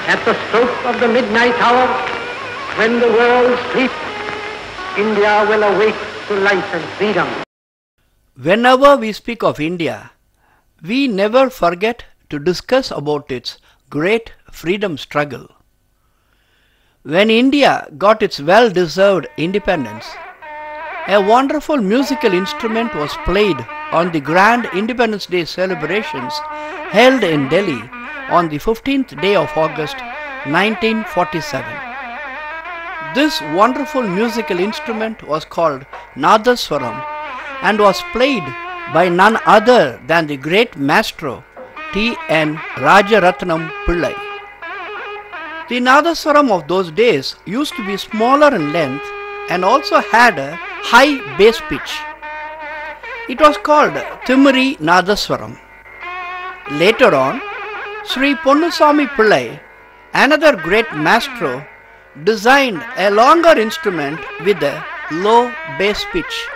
At the stroke of the midnight hour, when the world sleeps, India will awake to life and freedom. Whenever we speak of India, we never forget to discuss about its great freedom struggle. When India got its well-deserved independence, a wonderful musical instrument was played on the grand Independence Day celebrations held in Delhi on the 15th day of August 1947. This wonderful musical instrument was called Nadaswaram and was played by none other than the great maestro T.N. Rajaratnam Pillai. The Nadaswaram of those days used to be smaller in length and also had a high bass pitch. It was called Timuri Nadaswaram. Later on, Sri Ponnusami Pillai, another great maestro, designed a longer instrument with a low bass pitch.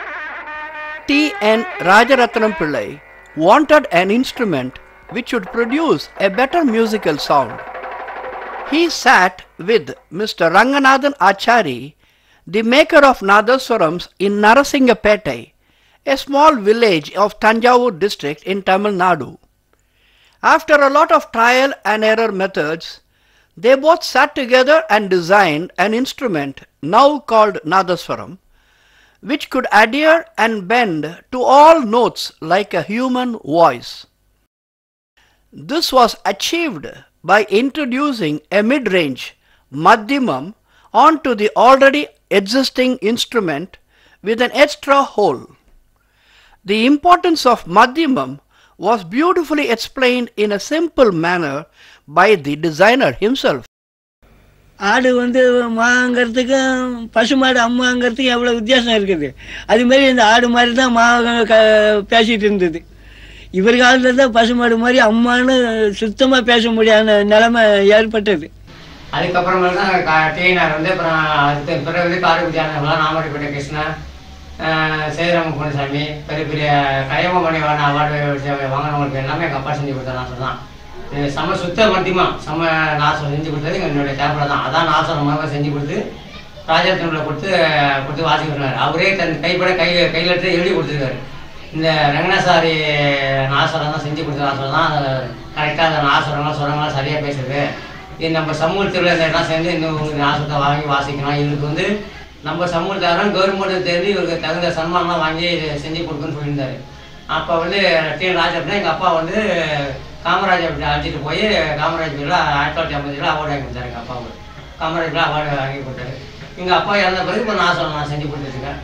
T.N. Rajaratnam Pillai wanted an instrument which would produce a better musical sound. He sat with Mr. Ranganathan Achari, the maker of Nadaswarams, in Narasinganpettai, a small village of Tanjavur district in Tamil Nadu. After a lot of trial and error methods, they both sat together and designed an instrument now called Nadaswaram, which could adhere and bend to all notes like a human voice. This was achieved by introducing a mid-range Madhyamam onto the already existing instrument with an extra hole. The importance of Madhyamam was beautifully explained in a simple manner by the designer himself. ஆடு மாங்கிறதுக்கும் பசுமாடு அம்மாங்கிறதுக்கும் எவ்வளோ வித்தியாசம் இருக்குது. அதுமாரி இந்த ஆடு மாதிரி தான் பேசிகிட்டு இருந்தது. இவர் காலத்தில் தான் பசுமாடு மாதிரி அம்மானு சுத்தமாக பேச முடியாத நிலைமை ஏற்பட்டது. அதுக்கப்புறமேல தான் டிஎன்ஆர் அப்புறம் அதுக்கு பிறகு காரைக்குடியானவங்களாம் நாமடிப்பேட்டை கிருஷ்ணா, சேதுராம பொன்னுசாமி, பெரிய பெரிய கயமணி அவார்டு வாங்கினவங்களுக்கு எல்லாமே எங்கள் அப்பா செஞ்சு கொடுத்த நாசம் தான். செம்ம சுத்த மத்தியமாக செம்ம நாசம் செஞ்சு கொடுத்தது என்னுடைய தேவையில் தான். அதான் நாசமாக செஞ்சு கொடுத்து ராஜரத்னத்தில் கொடுத்து வாசிக்கிறார். அவரே தன் கையில் எழுதி கொடுத்துருக்காரு. இந்த ரங்கநாசாரி நாசரம் தான் செஞ்சு கொடுத்த நாசரம் தான் கரெக்டாக அந்த நாசரங்களாம் சுரங்களாம் சரியாக பேசுறது. இது நம்ம சமூகத்தில் இந்த இடம் சேர்ந்து இன்னும் நாசத்தை வாங்கி வாசிக்கணும். இவருக்கு நம்ம சமூகத்தாரும் கவர்மெண்ட்டு தெரிஞ்சு இவருக்கு தகுந்த சன்மானம்லாம் வாங்கி செஞ்சு கொடுக்குன்னு சொல்லியிருந்தார். அப்போ டிஎன் ராஜா அப்படின்னா எங்கள் அப்பா காமராஜ் அப்படி அழைச்சிட்டு போய் காமராஜ் பேரில் 1950 அவார்டு வாங்கி கொடுத்தாரு. எங்கள் அப்பாவுக்கு காமராஜ் பேரில் அவார்டு வாங்கி கொடுத்தாரு. எங்கள் அப்பா இறந்த பிறகு இப்போ நான் செஞ்சு கொடுத்துருக்கேன்.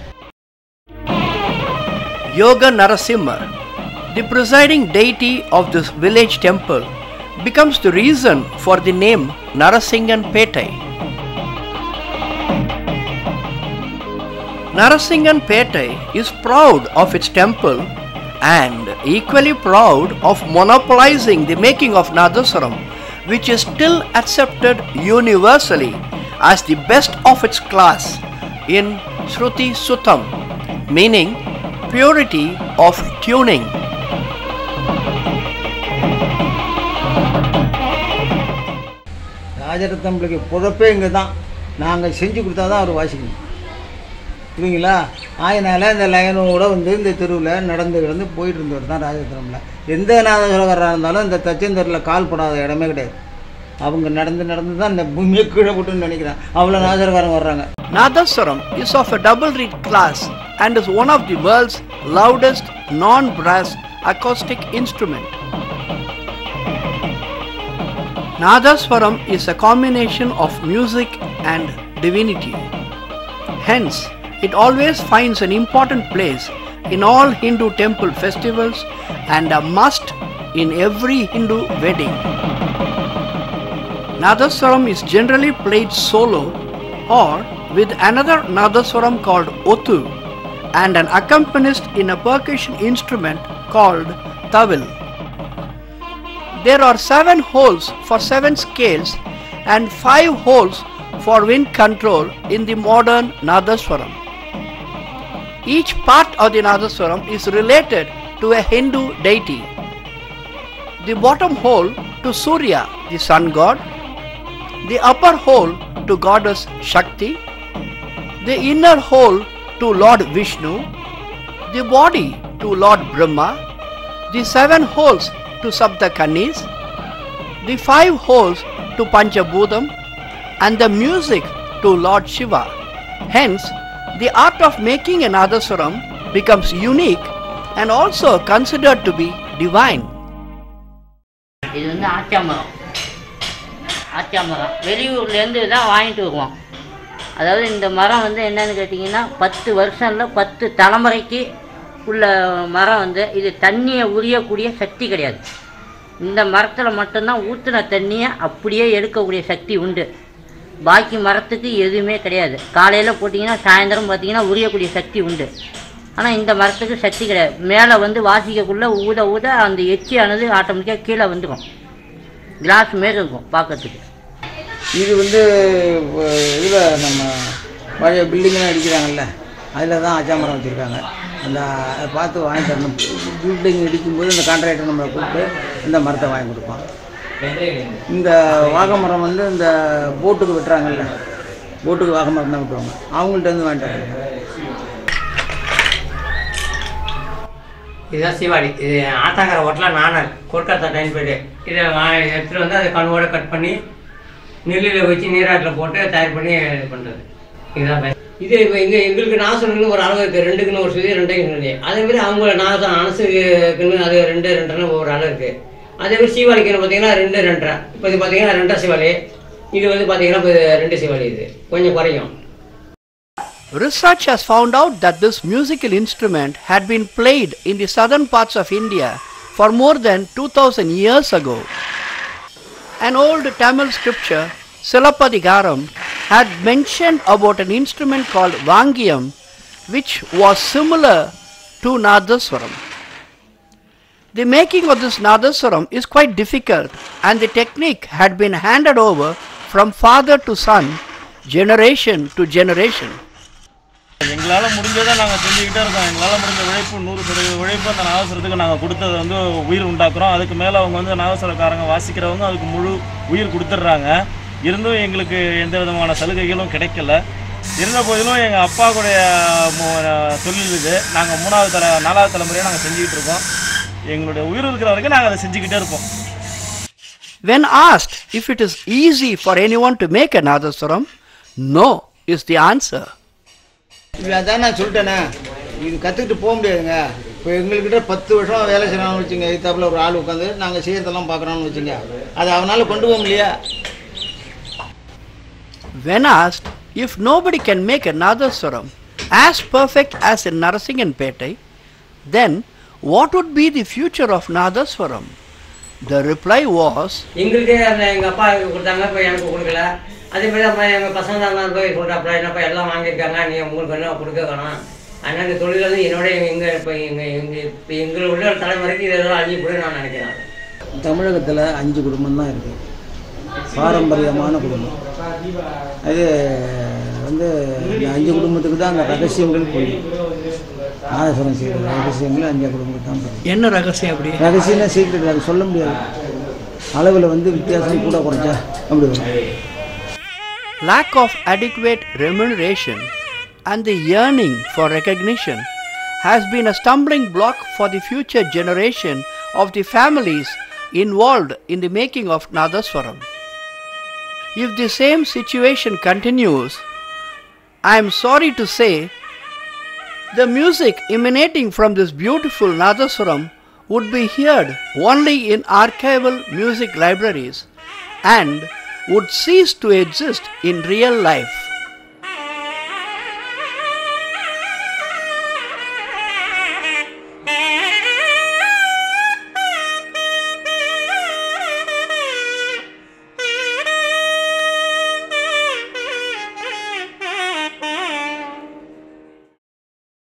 Yoga Narasimha, the presiding deity of this village temple, becomes the reason for the name Narasinganpettai. Narasinganpettai is proud of its temple and equally proud of monopolizing the making of Nadaswaram, which is still accepted universally as the best of its class in Shruti Sutam, meaning purity of tuning. ராஜரத்னம்களுக்கு பொறுப்பே இங்கே தான். நாங்கள் செஞ்சு கொடுத்தா தான் அவர் வாசிக்கணும். புரியுங்களா? அதனால் இந்த லைனோட இந்த தெருவில் நடந்து போயிட்டு இருந்தவர் தான் ராஜரத்னமில். எந்த நாதஸ்வரக்காரராக இருந்தாலும் இந்த தச்சந்தரில் கால் படாத இடமே கிடையாது. அவங்க நடந்து தான் இந்த பூமியை கீழே போட்டுன்னு நினைக்கிறேன். அவ்வளோ நாதஸ்வரக்காரங்க வர்றாங்க. Nadaswaram is of a double reed class and is one of the world's loudest non-brass acoustic instrument. Nadaswaram is a combination of music and divinity. Hence, it always finds an important place in all Hindu temple festivals and a must in every Hindu wedding. Nadaswaram is generally played solo or with another Nadaswaram called Othu and an accompanist in a percussion instrument called Tawil. There are 7 holes for 7 scales and 5 holes for wind control in the modern Nadaswaram. Each part of the Nadaswaram is related to a Hindu deity. The bottom hole to Surya, the sun god, the upper hole to goddess Shakti, the inner hole to Lord Vishnu, the body to Lord Brahma, the 7 holes to Sapta Kannis, the 5 holes to Panchabhudam, and the music to Lord Shiva. Hence, the art of making a Nadaswaram becomes unique and also considered to be divine. இது வந்து ஆச்சாமரம். ஆச்சாமரம் வெளியூர்லேருந்து தான் வாங்கிட்டு வருவோம். அதாவது இந்த மரம் வந்து என்னன்னு கேட்டிங்கன்னா 10 வருஷம்ல 10 தலைமுறைக்கு உள்ள மரம் வந்து இது தண்ணியை உரியக்கூடிய சக்தி கிடையாது. இந்த மரத்தில் மட்டும்தான் ஊற்றின தண்ணியை அப்படியே எடுக்கக்கூடிய சக்தி உண்டு. பாக்கி மரத்துக்கு எதுவுமே கிடையாது. காலையில் போட்டிங்கன்னா சாயந்தரம் பார்த்திங்கன்னா உரியக்கூடிய சக்தி உண்டு. ஆனால் இந்த மரத்துக்கு சக்தி கிடையாது. மேலே வந்து வாசிக்கக்குள்ளே ஊத ஊத அந்த எச்சியானது ஆட்டோமேட்டிக்காக கீழே வந்துடும். கிளாஸ் மாரி இருக்கும் பார்க்கறதுக்கு. இது வந்து இதில் நம்ம பழைய பில்டிங்லாம் அடிக்கிறாங்கல்ல, அதில் தான் ஆச்சாமரம் வச்சுருக்காங்க. அந்த அதை பார்த்து வாங்கி தரணும். பில்டிங் இடிக்கும்போது இந்த கான்ட்ராக்டர் நம்மளை கூப்பிட்டு இந்த மரத்தை வாங்கி கொடுப்பான். இந்த வாகை மரம் வந்து இந்த போட்டுக்கு வெட்டுறாங்கல்ல, போட்டுக்கு வாகை மரம் தான் வெட்டுவாங்க. அவங்கள்ட்ட வந்து வாங்கிட்டு வராங்க. இதுதான் சிவாடி. இது ஆத்தாங்கரை ஓட்டலாம் நானர் கொல்கத்தா டைம் போய்ட்டு இதை எடுத்துகிட்டு வந்து அதை கண்வோடு கட் பண்ணி நெல்லில் வச்சு நீராட்டில் போட்டு தயார் பண்ணி இது பண்ணுறது. இதுதான் இது இப்போ இங்கே எங்களுக்கு நாசனுக்குன்னு ஒரு அளவு இருக்குது. 2க்குன்னு ஒரு சொல்லி 2க்கு சொல்லி அதேமாதிரி அவங்க நாசம் அனசுக்குன்னு அது 2 2.5 ஒவ்வொரு அளவு இருக்குது. அதேமாதிரி சீவாளிக்குன்னு பார்த்தீங்கன்னா 2 2.5. இப்போ இது பார்த்தீங்கன்னா 2 சிவாலி. இது வந்து பார்த்தீங்கன்னா இப்போ 2 சிவாலி. இது கொஞ்சம் குறையும். Research has found out that this musical instrument had been played in the southern parts of India for more than 2000 years ago. An old Tamil scripture, Silappadigaram, had mentioned about an instrument called Vangiyam, which was similar to Nadaswaram. The making of this Nadaswaram is quite difficult, and the technique had been handed over from father to son, generation to generation. எங்களால் முடிஞ்சதை நாங்கள் செஞ்சுக்கிட்டே இருக்கோம். எங்களால் முடிஞ்ச உழைப்பு 100% உழைப்பு அந்த நாதஸ்வரத்துக்கு நாங்கள் கொடுத்தது வந்து உயிர் உண்டாக்குறோம். அதுக்கு மேலே அவங்க வந்து நாதஸ்வரக்காரங்க வாசிக்கிறவங்க அதுக்கு முழு உயிர் கொடுத்துட்றாங்க. இருந்தும் எங்களுக்கு எந்த விதமான சலுகைகளும் கிடைக்கல. இருந்த போதிலும் எங்கள் அப்பாவுடைய தொழில் இது. நாங்கள் 4வது தலைமுறையாக நாங்கள் செஞ்சுக்கிட்டு இருக்கோம். எங்களுடைய உயிர் இருக்கிற வரைக்கும் நாங்கள் அதை செஞ்சுக்கிட்டே இருப்போம். When asked if it is easy for anyone to make a Nadaswaram, no is the answer. இல்லை அதான் நான் சொல்லிட்டேனே, இது கற்றுக்கிட்டு போக முடியாதுங்க. இப்போ எங்கள்கிட்ட 10 வருஷம் வேலை செய்யணும்னு வச்சுங்க, இதுத்தாப்பில் ஒரு ஆள் உட்காந்து நாங்கள் செய்கிறதெல்லாம் பார்க்குறோன்னு வச்சுங்க, அதை அவனால் கொண்டு போக முடியா. When asked if nobody can make a Nadaswaram as perfect as in Narasinganpettai, then what would be the future of Nadaswaram? The reply was, எங்களுக்கே அந்த எங்கள் அப்பா கொடுத்தாங்க, இப்போ எனக்கு கொடுக்கல. அதேமாதிரி அப்போ எங்கள் பசங்க தான் போய் சொல்கிறாப்பா, என்னப்பா எல்லாம் வாங்கியிருக்காங்க, நீ உங்களுக்கு என்ன கொடுக்க வேணாம். அதனால் இந்த தொழில் வந்து என்னோட எங்களோட தலைமுறைக்கு இதெல்லாம் அழிஞ்சு கூட நான் நினைக்கிறேன். தமிழகத்தில் 5 குடும்பம் தான் இருக்குது, பாரம்பரியமான குடும்பம். அது வந்து இந்த 5 குடும்பத்துக்கு தான் அந்த ரகசியங்கள் போயிடும். நாதஸ்வரம் செய்கிற ரகசியங்கள் 5 குடும்பத்துக்கு தான் போயிடும். என்ன ரகசியம்? அப்படி ரகசியம்னா சீக்கிரம் அது சொல்ல முடியாது. அளவில் வந்து வித்தியாசம் கூட குறைச்சா அப்படி வரும். Lack of adequate remuneration and the yearning for recognition has been a stumbling block for the future generation of the families involved in the making of Nadaswaram. If the same situation continues, I am sorry to say, the music emanating from this beautiful Nadaswaram would be heard only in archival music libraries and would cease to exist in real life.